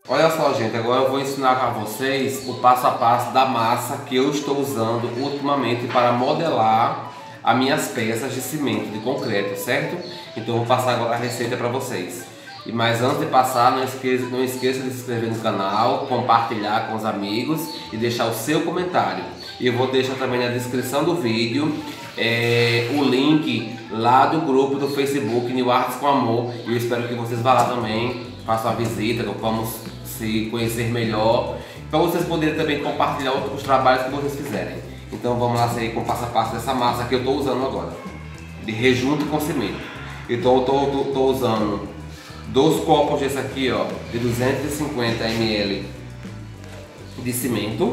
Olha só, gente, agora eu vou ensinar para vocês o passo a passo da massa que eu estou usando ultimamente para modelar as minhas peças de cimento, de concreto, certo? Então eu vou passar agora a receita para vocês. Mas antes de passar, não esqueça de se inscrever no canal, compartilhar com os amigos e deixar o seu comentário. E eu vou deixar também na descrição do vídeo o link lá do grupo do Facebook New Artes com Amor. E eu espero que vocês vá lá também, façam a visita, vamos se conhecer melhor, para vocês poderem também compartilhar outros trabalhos que vocês fizerem. Então vamos lá seguir com o passo a passo dessa massa que eu estou usando agora, de rejunte com cimento. Então eu estou usando 2 copos desse aqui, ó, de 250 ml de cimento.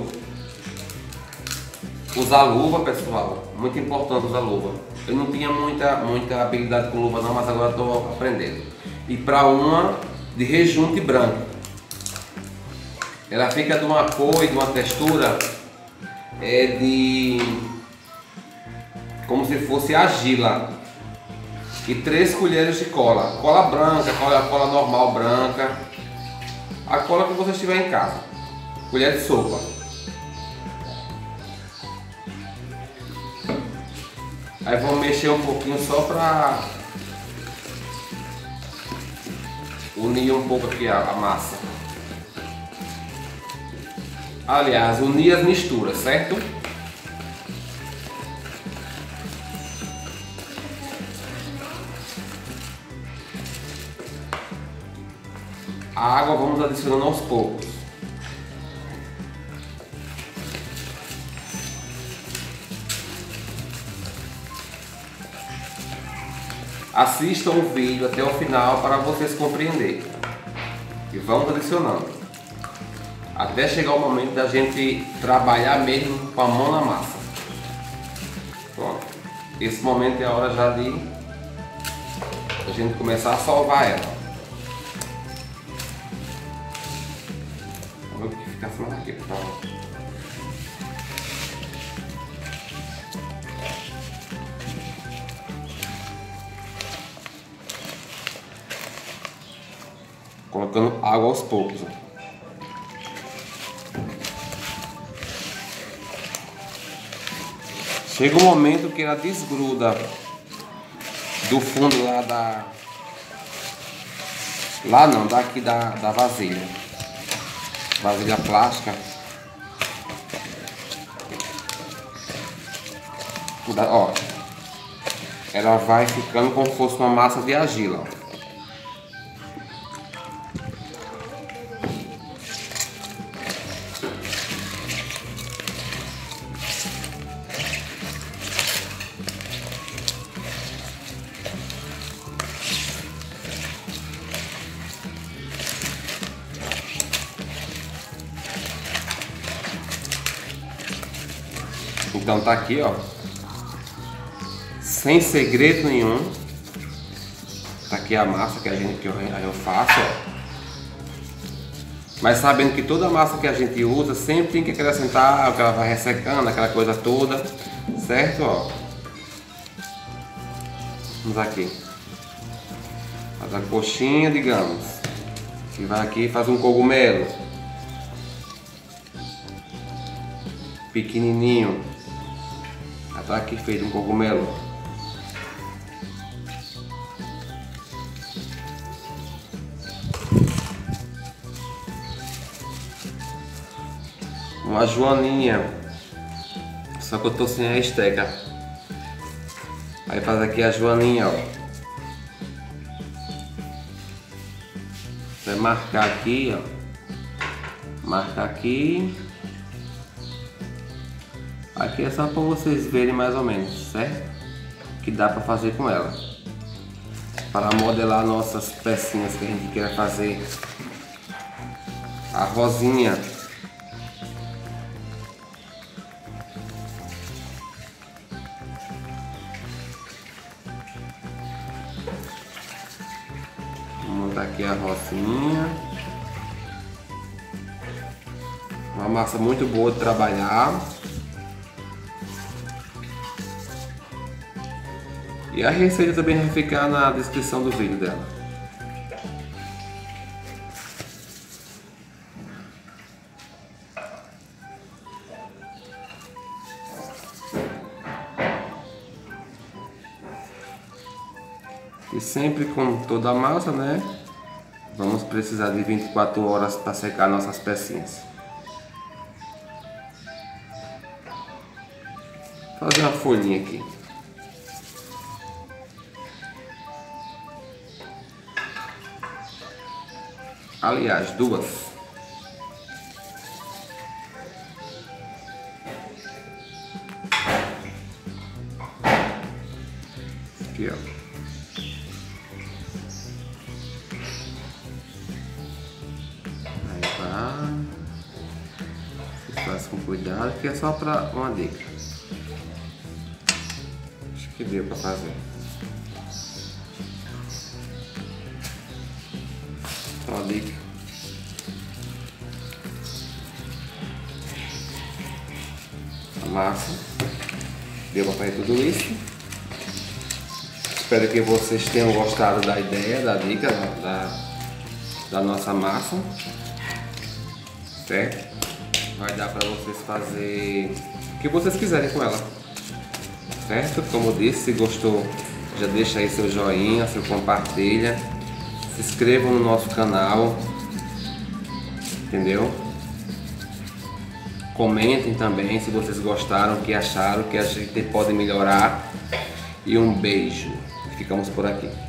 Usar luva, pessoal, muito importante usar luva. Eu não tinha muita habilidade com luva não, mas agora estou aprendendo. E para uma de rejunte branco, ela fica de uma cor e de uma textura como se fosse argila. E 3 colheres de cola, cola branca, cola normal branca, a cola que você tiver em casa, colher de sopa. Aí vamos mexer um pouquinho só para unir um pouco aqui a massa. Aliás, unir as misturas, certo? A água vamos adicionando aos poucos. Assistam o vídeo até o final para vocês compreenderem. E vamos adicionando. Até chegar o momento da gente trabalhar mesmo com a mão na massa. Pronto. Esse momento é a hora já de a gente começar a solvar ela. Vamos ver o que fica assim aqui. Pronto. Colocando água aos poucos. Chega um momento que ela desgruda do fundo lá daqui da vasilha. Vasilha plástica. Ó, ela vai ficando como se fosse uma massa de argila. Então tá aqui, ó, sem segredo nenhum. Tá aqui a massa que eu faço, ó. Mas sabendo que toda massa que a gente usa sempre tem que acrescentar, que ela vai ressecando, aquela coisa toda, certo? Ó, vamos aqui, faz a coxinha, digamos, e vai aqui e faz um cogumelo pequenininho. Já tá aqui feito um cogumelo. Uma joaninha, só que eu tô sem a esteca. Aí faz aqui a joaninha, ó. Vai marcar aqui, ó. Marcar aqui. Aqui é só para vocês verem mais ou menos, certo? Que dá para fazer com ela. Para modelar nossas pecinhas que a gente quer fazer. A rosinha. Vou montar aqui a rosinha. Uma massa muito boa de trabalhar. E a receita também vai ficar na descrição do vídeo dela. E sempre com toda a massa, né? Vamos precisar de 24 horas para secar nossas pecinhas. Vou fazer uma folhinha aqui. Aliás, duas. Aqui, ó. Faz com cuidado, que é só para uma dica. Acho que deu para fazer. Só uma dica. A massa. Deu para fazer tudo isso. Espero que vocês tenham gostado da ideia, da dica, da nossa massa. Certo? Vai dar para vocês fazer o que vocês quiserem com ela, certo? Como eu disse, se gostou, já deixa aí seu joinha, seu compartilha, se inscrevam no nosso canal, entendeu? Comentem também se vocês gostaram, o que acharam, o que a gente pode melhorar. E um beijo, ficamos por aqui.